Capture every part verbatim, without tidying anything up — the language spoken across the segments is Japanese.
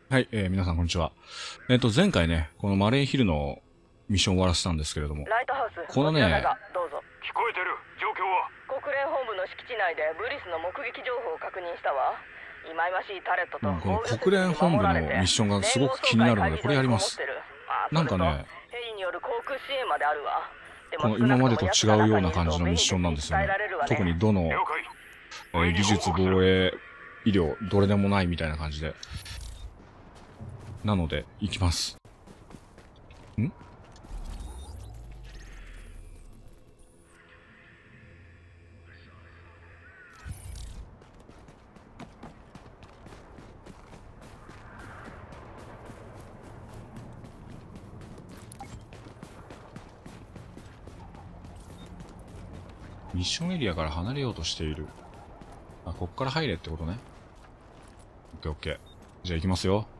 はい、えー、皆さんこんにちは。えっと、前回ね、このマレーヒルのミッション終わらせたんですけれども、 ライトハウス、 このね、 どうぞ。 聞こえてる。状況は国連本部の敷地内でブリスの目撃情報を確認したわ。忌々しいタレットと、 うん、この国連本部のミッションがすごく気になるので、これやります。なんかね、 ヘリによる航空支援まであるわ。 この今までと違うような感じのミッションなんですよね。特にどの、えー、技術、防衛、医療、どれでもないみたいな感じで。なので、行きます。ん？ミッションエリアから離れようとしている。あ、こっから入れってことね。オッケーオッケー。じゃあ行きますよ。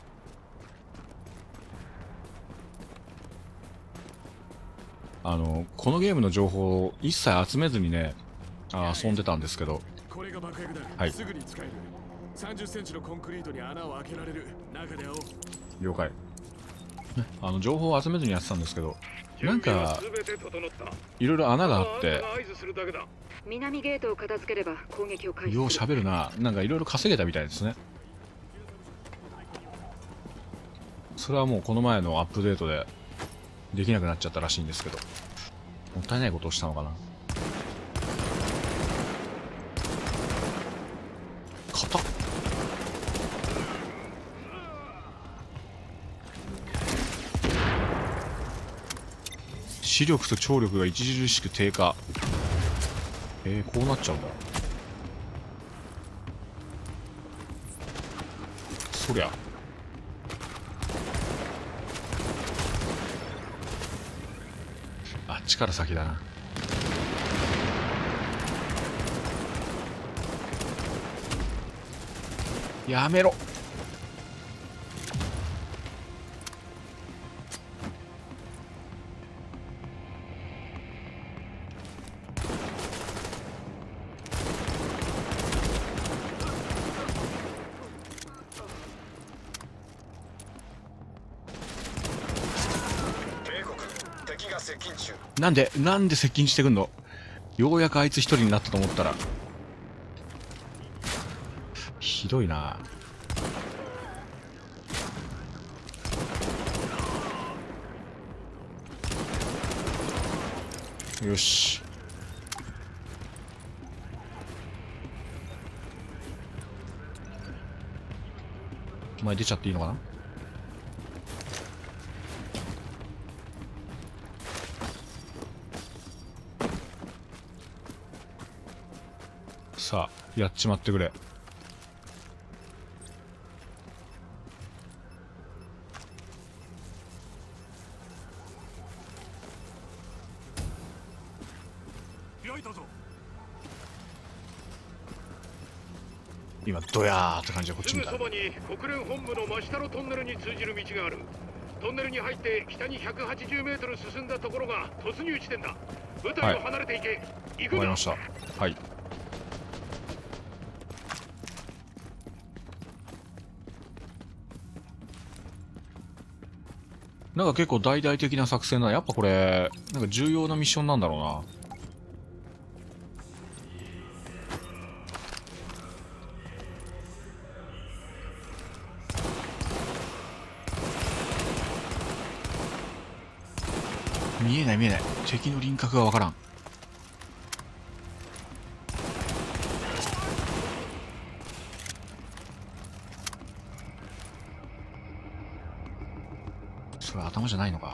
あの、このゲームの情報を一切集めずにね、あ遊んでたんですけど。 これが爆薬だ。はい。すぐに使える。さんじゅっセンチのコンクリートに穴を開けられる。中で会おう。 了解。あの、情報を集めずにやってたんですけど、なんか、いろいろ穴があって、 南ゲートを片付ければ攻撃を開始する。 よう喋るな。なんかいろいろ稼げたみたいですね。それはもうこの前のアップデートでできなくなっちゃったらしいんですけど、もったいないことをしたのかな。硬っ。視力と聴力が著しく低下。えー、こうなっちゃうんだ。そりゃあっちから先だな。やめろ。なんで、なんで接近してくんの？ようやくあいつ一人になったと思ったら。ひどいな。よし。前出ちゃっていいのかな？さあ、やっちまってくれ。今ドヤーって感じでこっち見た。 すぐそばに国連本部の真下のトンネルに通じる道がある。トンネルに入って北にひゃくはちじゅうメートル進んだところが突入地点だ。部隊を離れていけ。行くんだ。わかりました。はい。なんか結構大々的な作戦だ。やっぱこれ、なんか重要なミッションなんだろうな。見えない見えない。敵の輪郭がわからん。それ頭じゃないのか。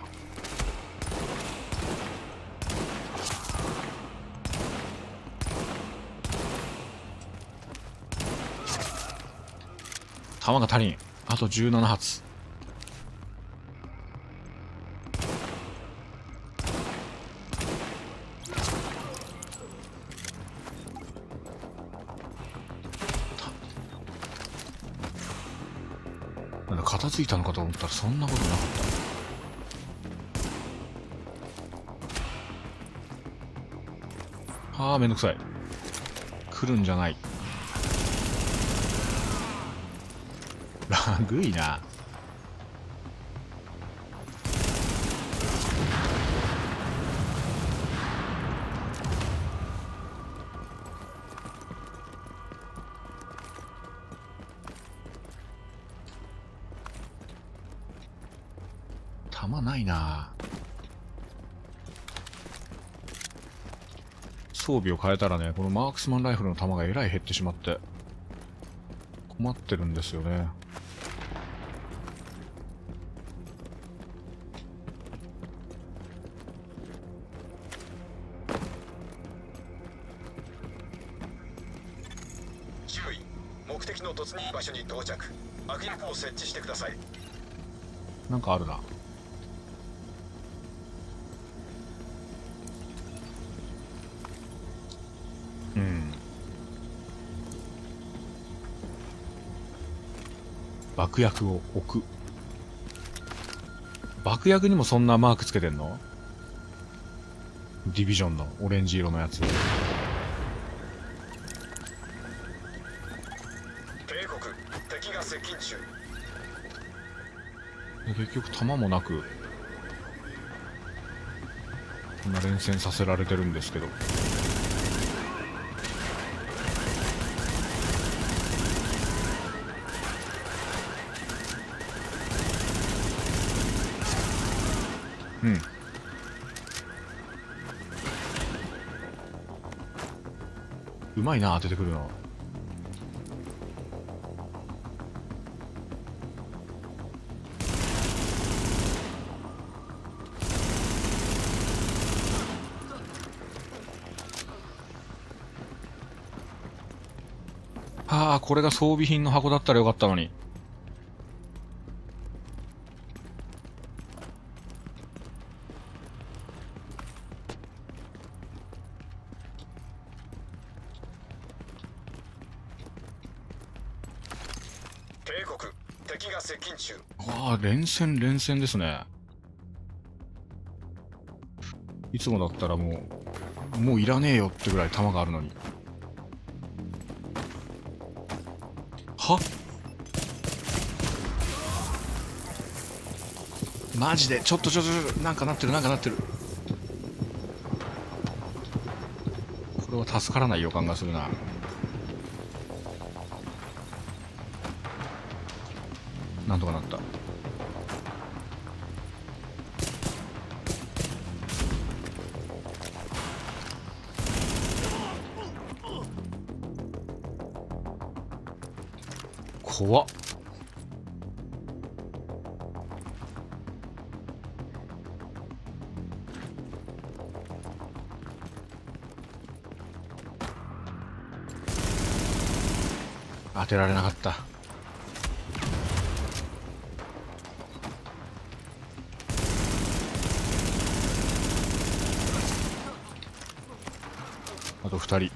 弾が足りん。あとじゅうなな発。なんか片付いたのかと思ったらそんなことなかった。ああ、めんどくさい。来るんじゃない。 ラグいな。弾ないな。装備を変えたらね、このマークスマンライフルの弾がえらい減ってしまって困ってるんですよね。 注意、目的の突入場所に到着。握力を設置してください。 なんかあるな。うん。爆薬を置く。爆薬にもそんなマークつけてんの？ディビジョンのオレンジ色のやつ。 警告、敵が接近中。 結局弾もなくこんな連戦させられてるんですけど。うん。うまいな、当ててくるの。ああ、これが装備品の箱だったらよかったのに。 警告、敵が接近中。 ああ、連戦連戦ですね。いつもだったらもうもういらねえよってぐらい弾があるのに。は？マジでちょっとちょっとちょっとなんかなってるなんかなってる。これは助からない予感がするな。なんとかなった。怖っ。当てられなかった。あとふたり。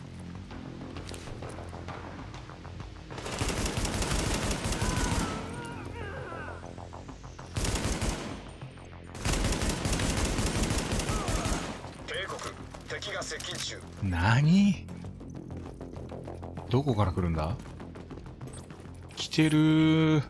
敵が接近中。 何？どこから来るんだ？来てるー。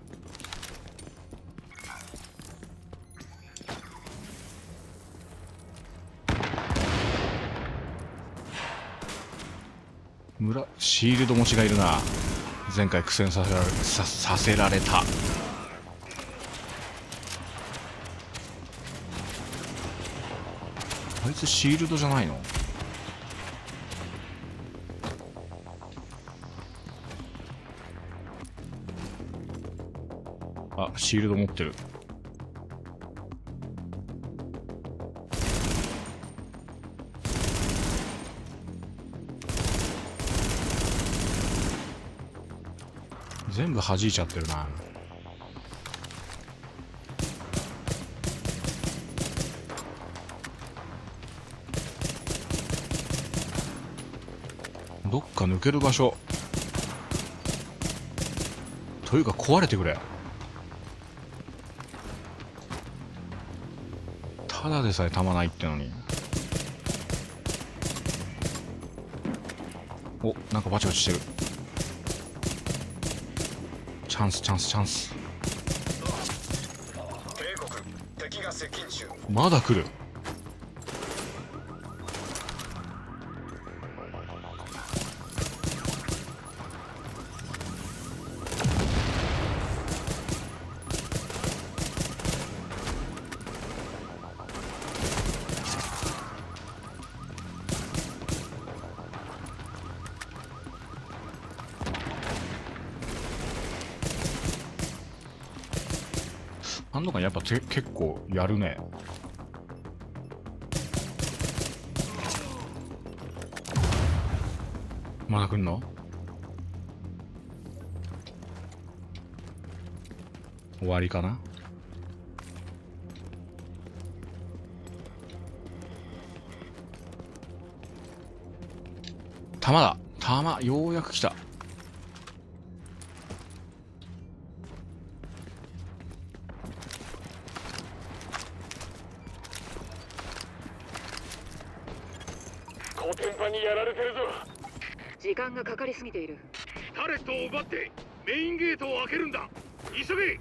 村シールド持ちがいるな。前回苦戦させられささせられた。あいつシールドじゃないの？あ、シールド持ってる。全部弾いちゃってるな。どっか抜ける場所というか壊れてくれ。ただでさえ弾ないってのに。お、なんかバチバチしてる。ちャンスチャンスチャンス。 警告、敵が接近中。 まだ来る。安藤官やっぱて結構やるね。まだ来んの？終わりかな？弾だ！弾、ようやく来た。 コテンパンにやられてるぞ。 時間がかかりすぎている。 タレットを奪ってメインゲートを開けるんだ。急げ。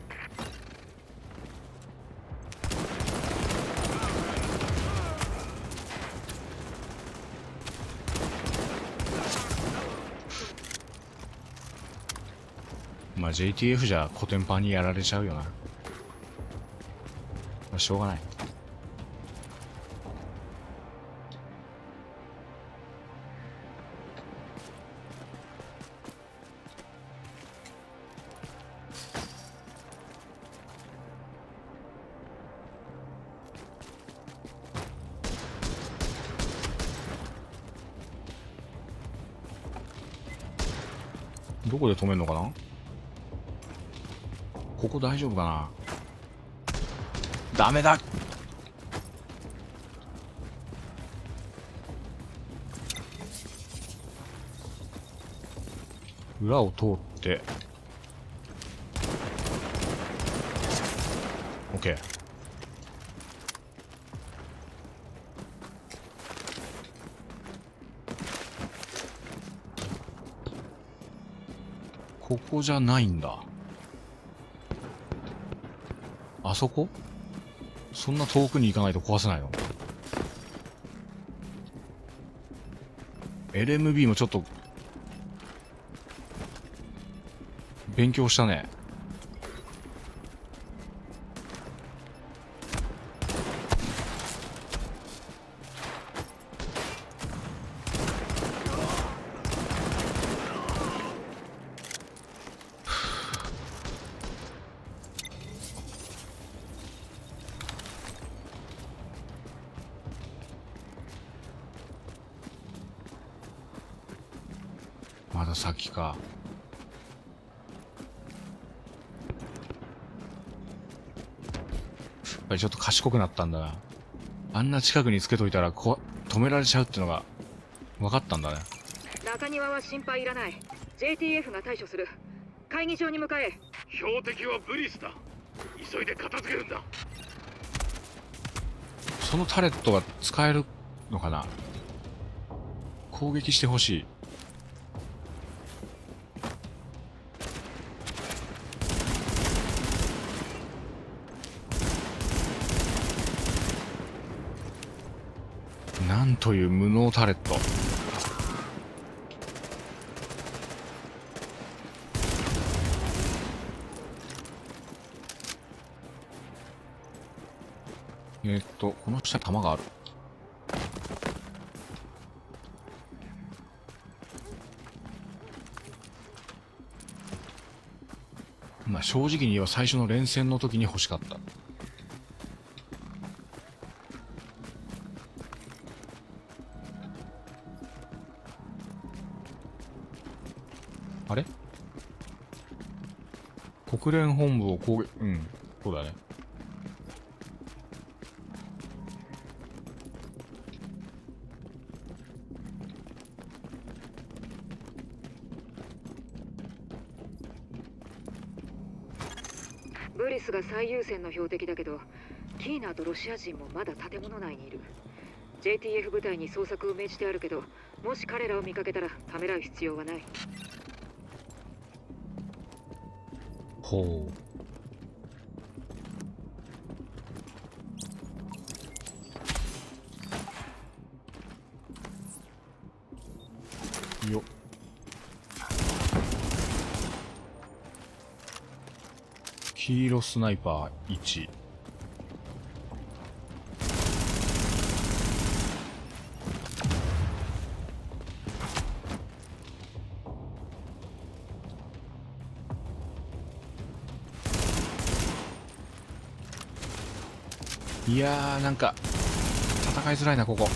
まあ ジェイティーエフ じゃコテンパンにやられちゃうよな。まあしょうがない。どこで止めるのかな。ここ大丈夫かな。ダメだ。裏を通って OK。 ここじゃないんだ。あそこ？そんな遠くに行かないと壊せないの？ エルエムビー もちょっと勉強したね。まだ先か。やっぱりちょっと賢くなったんだな。あんな近くにつけといたらこ止められちゃうってのが分かったんだね。 中庭は心配いらない。 ジェイティーエフ が対処する。会議場に向かえ。 標的はブリスだ。急いで片付けるんだ。 そのタレットが使えるのかな。攻撃してほしい。なんという無能タレット。えーっとこの下に弾がある。まあ正直に言えば最初の連戦の時に欲しかった。あれ？国連本部を攻撃、うん、そうだね。 ブリスが最優先の標的だけど、キーナーとロシア人もまだ建物内にいる。 ジェイティーエフ 部隊に捜索を命じてあるけど、もし彼らを見かけたらためらう必要はない。 ほうよっ。黄色スナイパーいち。いやー、なんか戦いづらいなここ。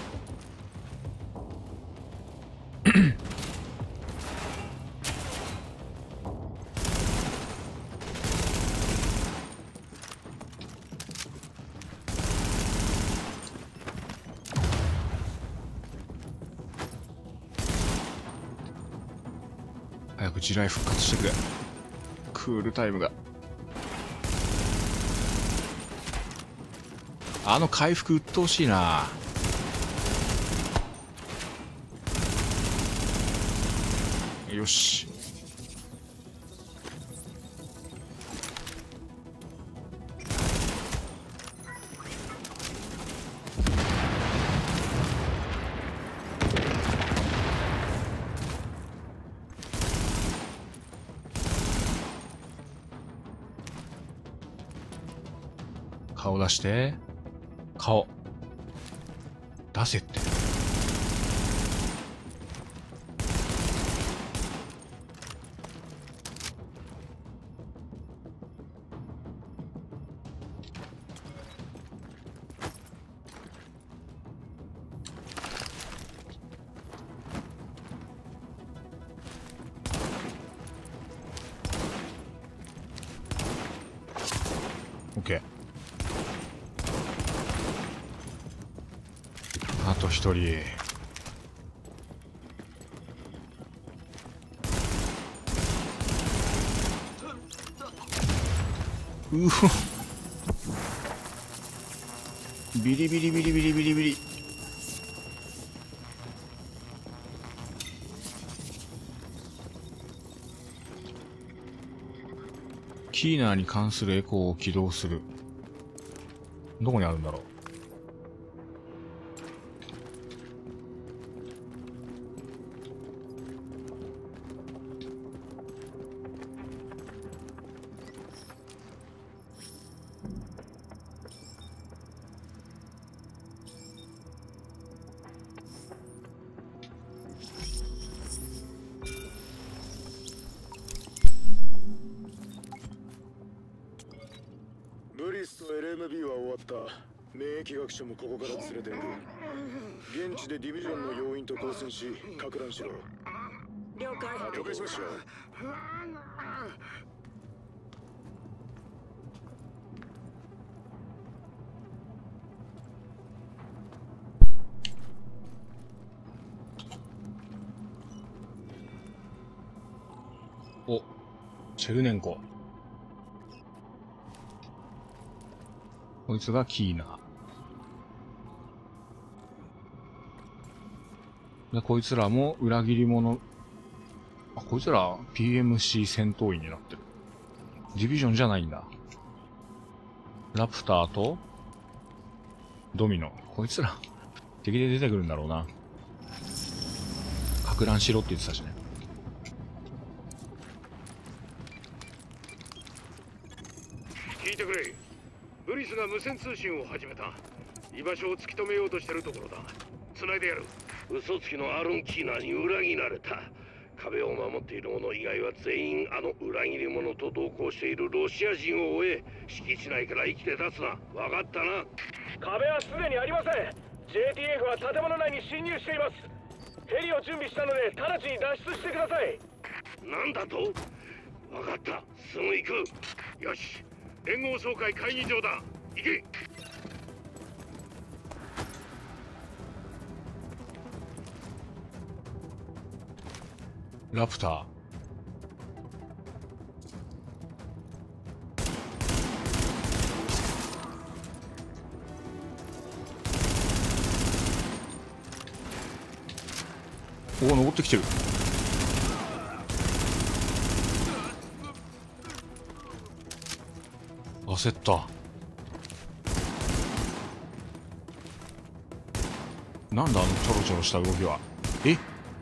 早く地雷復活してくれ。クールタイムが。あの回復鬱陶しいな。よし。顔出して。顔出せって。オッケー。あと一人。うほ。ビリビリビリビリビリビリ。キーナーに関するエコーを起動する。どこにあるんだろう。 ブリスと エルエムビー は終わった。免疫学者もここから連れている。現地でディビジョンの要員と交戦し、か乱しろ。 了解。 了解しました。 お、チェルネンコ。こいつがキーナー。で、こいつらも裏切り者。あ、こいつら ピーエムシー 戦闘員になってる。ディビジョンじゃないんだ。ラプターとドミノ。こいつら敵で出てくるんだろうな。か乱しろって言ってたしね。 聞いてくれ。ブリスが無線通信を始めた。居場所を突き止めようとしてるところだ。繋いでやる。嘘つきのアロン・キーナーに裏切られた。壁を守っている者以外は全員あの裏切り者と同行しているロシア人を追え。敷地内から生きて立つな。分かったな。 壁はすでにありません。 ジェーティーエフ は建物内に侵入しています。ヘリを準備したので直ちに脱出してください。 なんだと。分かった。すぐ行く。よし、連合総会会議場だ。行け。 ラプター。おお、登ってきてる。 焦った。なんだあのちょろちょろした動きは。え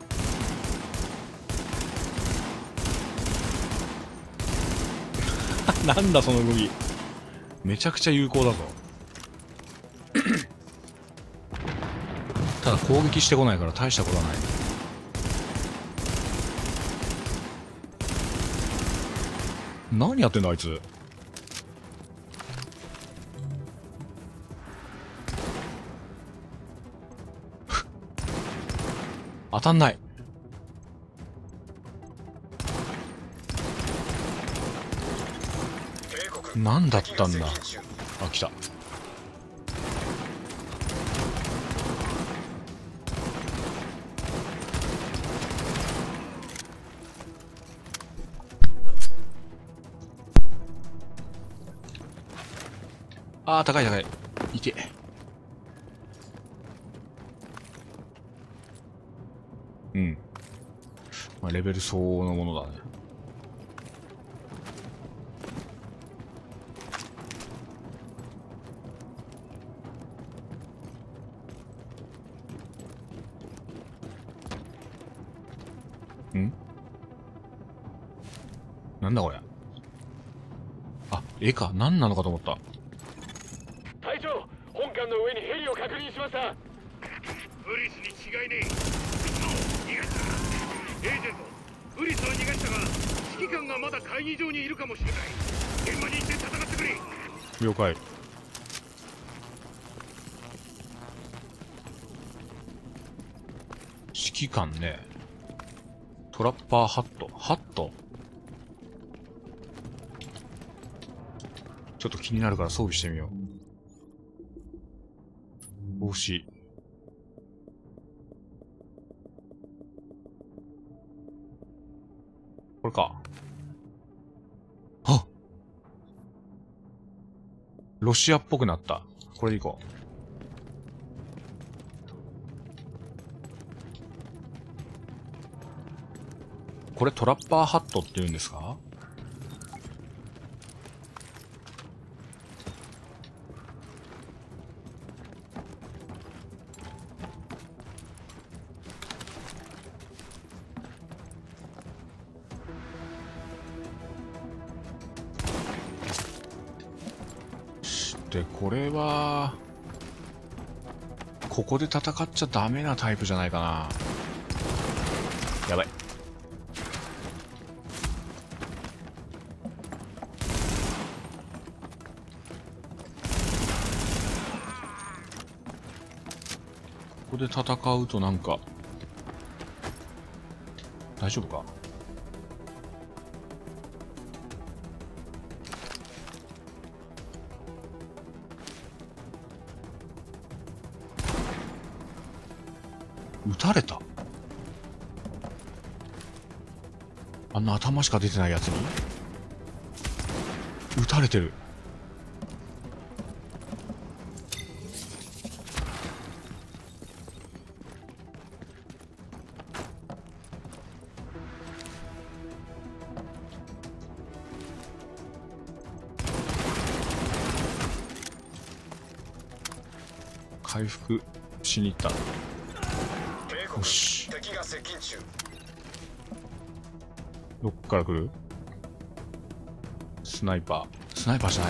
なんだその動き。めちゃくちゃ有効だぞ。ただ攻撃してこないから大したことはない。何やってんだあいつ。当たんない。何だったんだ。あ、来た。あー、高い高い。いけ。うん。まあ、レベル相応のものだね。ん？なんだこれ。あ、絵か。何なのかと思った。 隊長、本艦の上にヘリを確認しました。 ブリスに違いねえ。逃がした。エージェント、ブリスは逃がしたが指揮官がまだ会議場にいるかもしれない。現場に行って戦ってくれ。 了解。指揮官ね。トラッパーハット。ハット？ちょっと気になるから装備してみよう。帽子。これか。あっ！ロシアっぽくなった。これでいこう。これトラッパーハットって言うんですか？してこれはここで戦っちゃダメなタイプじゃないかな。やばい。ここで戦うとなんか大丈夫か。撃たれた。あんな頭しか出てないやつに撃たれてる。回復しに行った。よし。 敵が接近中。 どっから来る？スナイパー。スナイパーじゃない。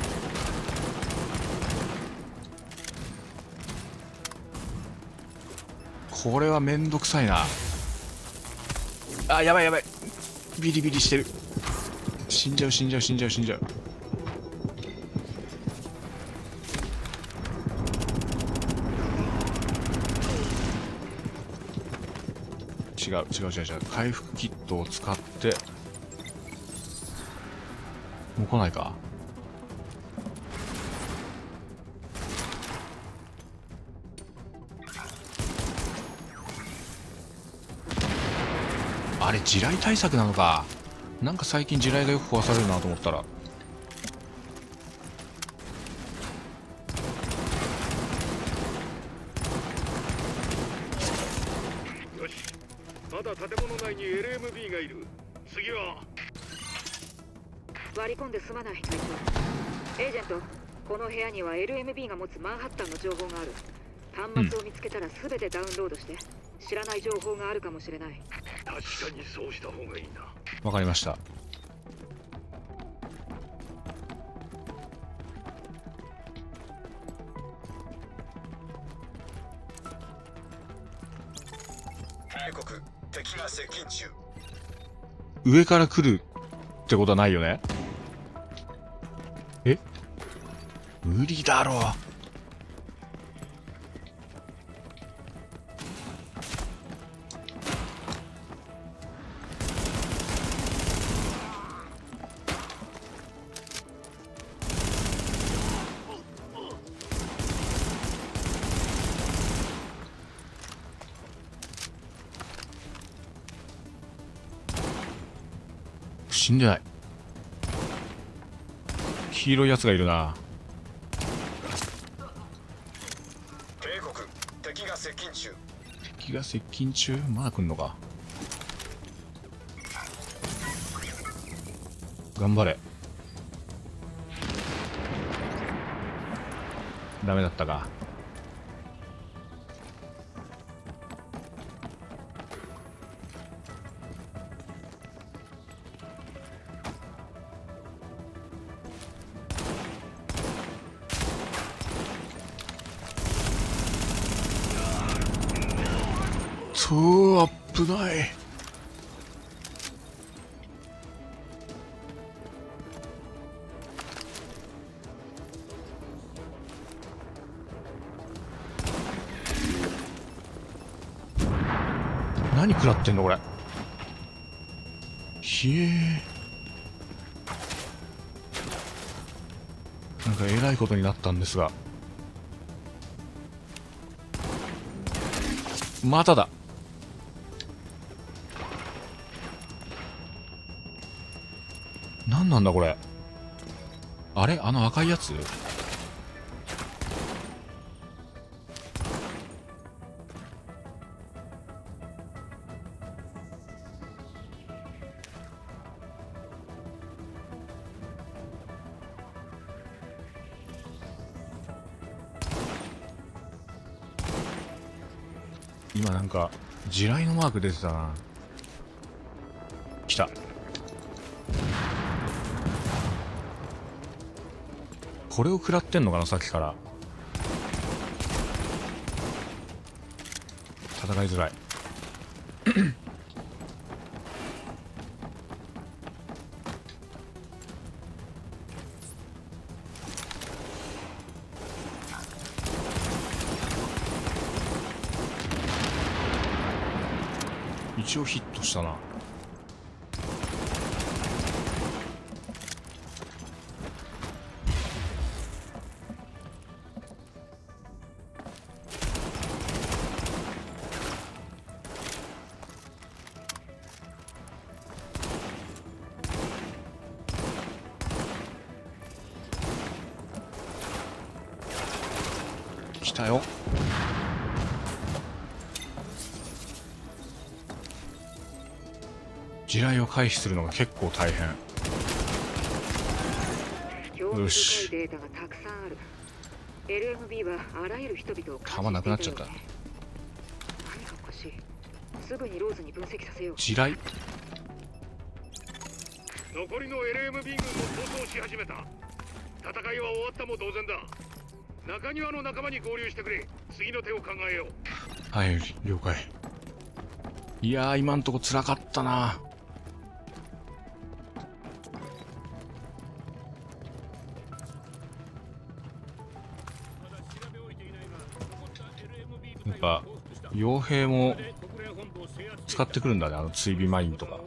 これはめんどくさいな。あ、やばいやばい。ビリビリしてる。死んじゃう死んじゃう死んじゃう死んじゃう。違う違う違う違う。回復キットを使ってもう来ないか。あれ地雷対策なのか。なんか最近地雷がよく壊されるなと思ったら。 よし、まだ建物内に エルエムビー がいる。次は割り込んで済まない隊長。エージェント、この部屋には エルエムビー が持つマンハッタンの情報がある。端末を見つけたら全てダウンロードして、知らない情報があるかもしれない。 確かにそうした方がいいな。 わかりました。 警告、敵が接近中。 上から来るってことはないよね。え、無理だろう。死んでない。黄色いやつがいるな。 警告、敵が接近中。 敵が接近中。まだ来んのか。頑張れ。ダメだったか。そう危ない。何食らってんのこれ。ひえー、なんかえらいことになったんですが、まただ。何なんだこれ。あれ、あの赤いやつ。今なんか地雷のマーク出てたな。来た。これを食らってんのかな、さっきから。戦いづらい。一応ヒットしたな。来たよ。地雷を回避するのが結構大変。よし。 データがたくさんある。エルエムビー はあらゆる人々を弾なくなっちゃった。 何がおかしい。すぐにローズに分析させよう。 地雷。 残りの エルエムビー 軍も逃走し始めた。戦いは終わったも同然だ。中庭の仲間に合流してくれ。次の手を考えよう。 はい、了解。いやー、今んとこ辛かったな。やっぱ傭兵も使ってくるんだね、あの追尾マインとか。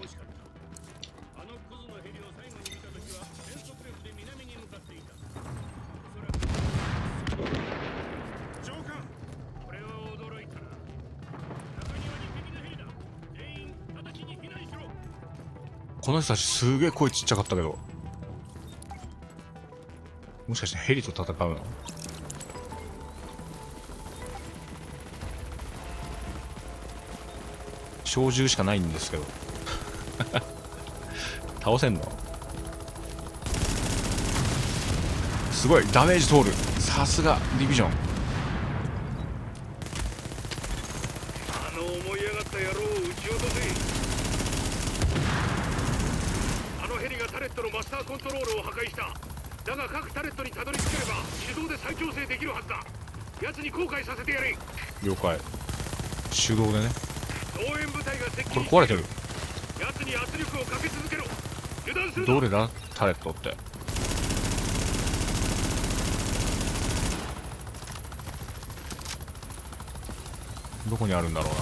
この人たちすげえ声ちっちゃかったけど、もしかしてヘリと戦うの？小銃しかないんですけど倒せんの？ すごいダメージ通る。さすがディビジョン。 あの思い上がった野郎を撃ち落とせ。あのヘリがタレットのマスターコントロールを破壊した。だが各タレットにたどり着ければ手動で再調整できるはずだ。奴に後悔させてやれ。 了解。手動でね。 増援部隊が接近。 これ壊れてる。 奴に圧力をかけ続けろ。油断するな。 どれだタレットって。どこにあるんだろうな。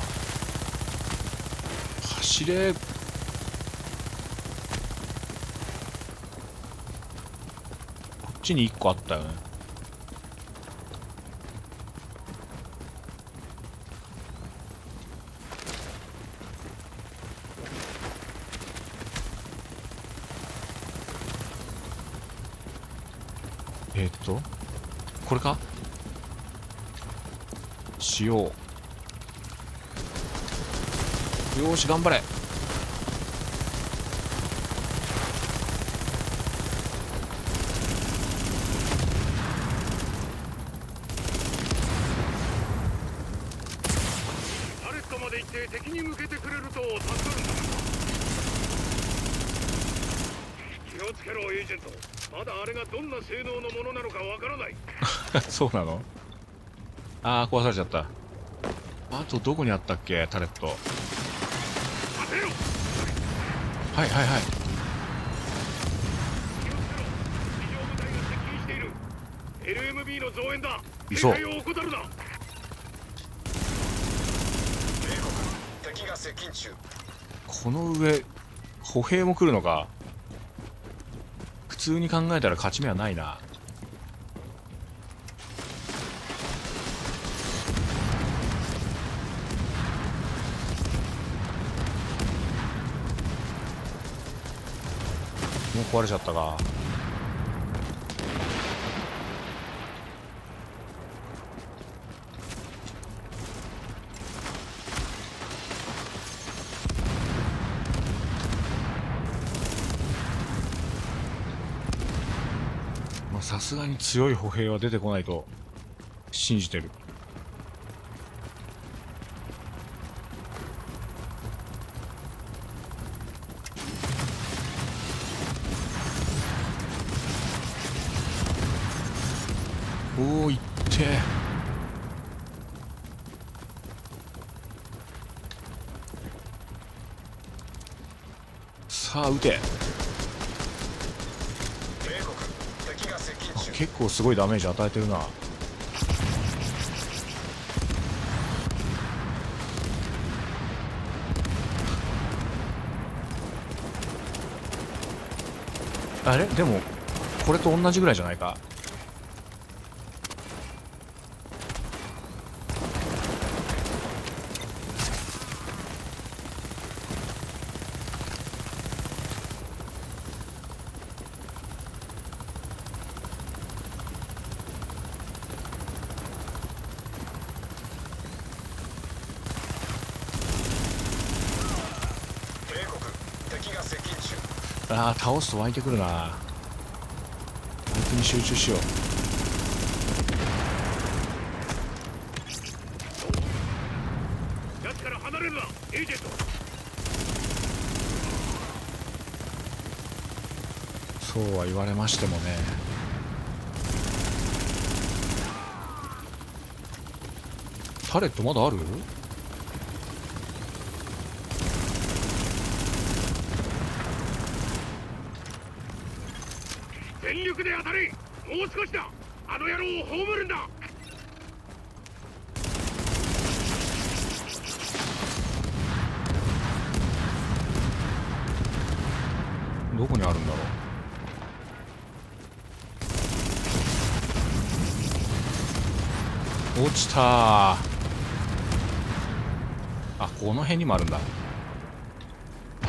走れ。こっちにいっこあったよね。えー、っとこれか。しよう。よーし頑張れ。 タレットまで行って敵に向けてくれると助かるんだ。気をつけろエージェント。まだあれがどんな性能のものなのかわからない。 そうなの。ああ壊されちゃった。あとどこにあったっけタレット。はいはいはい。 気をつけろ。地上部隊が接近している。 エルエムビー の増援だ。 嘘。 警戒を怠るな。 米国敵が接近中。 この上歩兵も来るのか。普通に考えたら勝ち目はないな。もう壊れちゃったか。まあさすがに強い歩兵は出てこないと信じてる。おおいって。さあ撃て。 米国敵が接近中。 結構すごいダメージ与えてるな。あれでもこれと同じぐらいじゃないか。ああ倒すと湧いてくるな。相手に集中しよう。 奴から離れるなエージェント。 そうは言われましてもね。タレットまだある？ 全力で当たれ。もう少しだ。あの野郎を葬るんだ。 どこにあるんだろう。落ちたー。あ、この辺にもあるんだ。へえ。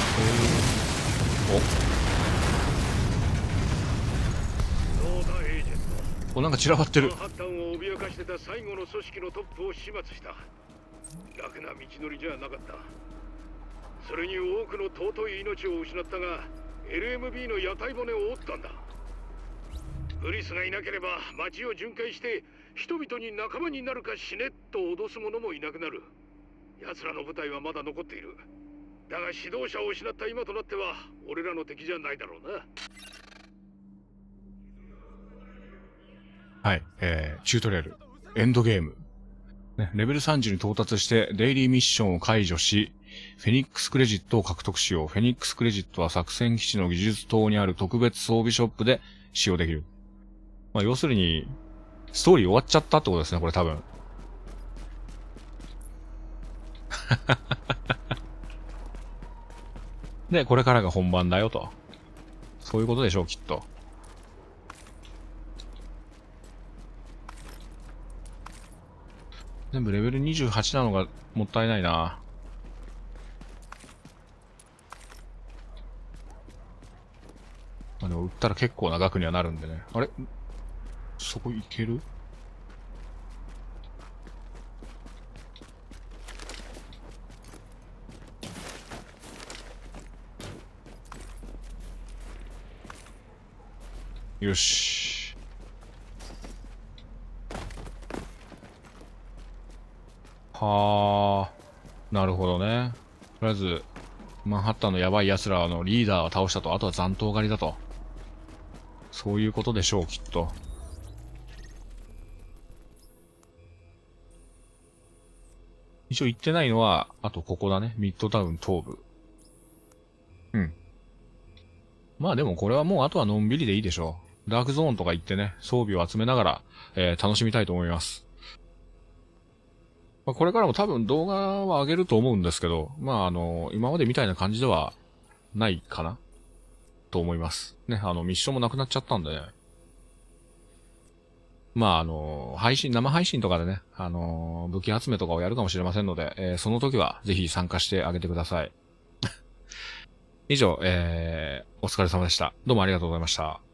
そうだエージェント。 お、おなんか散らばってる。 マンハッタンを脅かしてた最後の組織のトップを始末した。楽な道のりじゃなかった。それに多くの尊い命を失ったが エルエムビー の屋台骨を折ったんだ。 ブリスがいなければ町を巡回して人々に仲間になるか死ねと脅す者もいなくなる。奴らの部隊はまだ残っている。だが指導者を失った今となっては俺らの敵じゃないだろうな。 はい、えー、チュートリアル、エンドゲーム。ね、レベルさんじゅうに到達してデイリーミッションを解除し、フェニックスクレジットを獲得しよう。フェニックスクレジットは作戦基地の技術棟にある特別装備ショップで使用できる。まあ、要するに、ストーリー終わっちゃったってことですね、これ多分。で、これからが本番だよと。そういうことでしょう、きっと。全部レベルにじゅうはちなのがもったいないな。まあでも売ったら結構な額にはなるんでね。あれ？そこいける？よし。はあ、なるほどね。とりあえず、マンハッタンのやばい奴らのリーダーを倒したと、あとは残党狩りだと。そういうことでしょう、きっと。一応言ってないのは、あとここだね。ミッドタウン東部。うん。まあでもこれはもうあとはのんびりでいいでしょう。ダークゾーンとか行ってね、装備を集めながら、えー、楽しみたいと思います。まあ、これからも多分動画は上げると思うんですけど、まああの、今までみたいな感じではないかなと思います。ね、あの、ミッションもなくなっちゃったんでね。まああの、配信、生配信とかでね、あの、武器集めとかをやるかもしれませんので、えー、その時はぜひ参加してあげてください。以上、えー、お疲れ様でした。どうもありがとうございました。